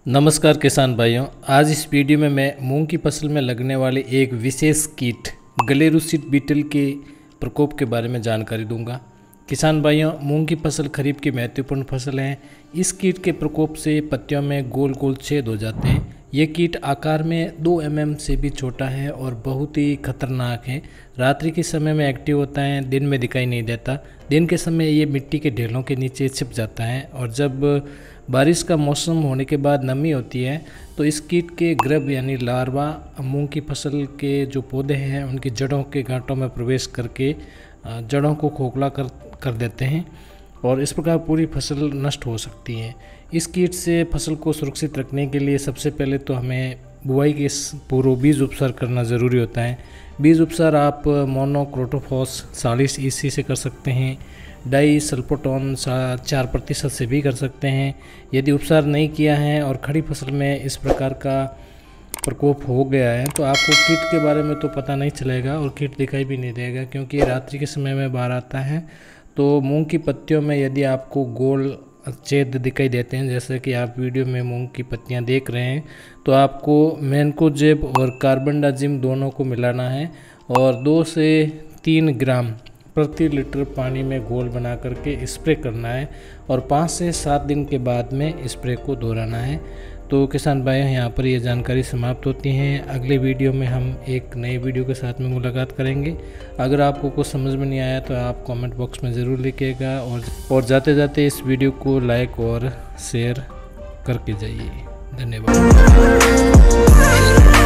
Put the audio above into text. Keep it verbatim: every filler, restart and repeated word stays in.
नमस्कार किसान भाइयों, आज इस वीडियो में मैं मूंग की फसल में लगने वाली एक विशेष कीट ग्लेरुसिड बीटल के प्रकोप के बारे में जानकारी दूंगा। किसान भाइयों, मूंग की फसल खरीफ की महत्वपूर्ण फसल है। इस कीट के प्रकोप से पत्तियों में गोल गोल छेद हो जाते हैं। ये कीट आकार में दो एम एम से भी छोटा है और बहुत ही खतरनाक है। रात्रि के समय में एक्टिव होता है, दिन में दिखाई नहीं देता। दिन के समय ये मिट्टी के ढेलों के नीचे छिप जाता है और जब बारिश का मौसम होने के बाद नमी होती है तो इस कीट के गर्भ यानी लार्वा मूंग की फसल के जो पौधे हैं उनकी जड़ों के गांठों में प्रवेश करके जड़ों को खोखला कर कर देते हैं और इस प्रकार पूरी फसल नष्ट हो सकती है। इस कीट से फसल को सुरक्षित रखने के लिए सबसे पहले तो हमें बुआई के पूर्व बीज उपचार करना ज़रूरी होता है। बीज उपचार आप मोनोक्रोटोफॉस चालीस ईसी से कर सकते हैं, डाई सल्फोटोन चार प्रतिशत से भी कर सकते हैं। यदि उपचार नहीं किया है और खड़ी फसल में इस प्रकार का प्रकोप हो गया है तो आपको कीट के बारे में तो पता नहीं चलेगा और कीट दिखाई भी नहीं देगा, क्योंकि रात्रि के समय में बाहर आता है। तो मूंग की पत्तियों में यदि आपको गोल छेद दिखाई देते हैं, जैसे कि आप वीडियो में मूंग की पत्तियां देख रहे हैं, तो आपको मैनकोजेब और कार्बनडाजिम दोनों को मिलाना है और दो से तीन ग्राम प्रति लीटर पानी में घोल बना करके स्प्रे करना है और पाँच से सात दिन के बाद में स्प्रे को दोहराना है। तो किसान भाई, यहाँ पर ये जानकारी समाप्त होती है। अगले वीडियो में हम एक नए वीडियो के साथ में मुलाकात करेंगे। अगर आपको कुछ समझ में नहीं आया तो आप कमेंट बॉक्स में ज़रूर लिखिएगा और और जाते जाते इस वीडियो को लाइक और शेयर करके जाइए। धन्यवाद।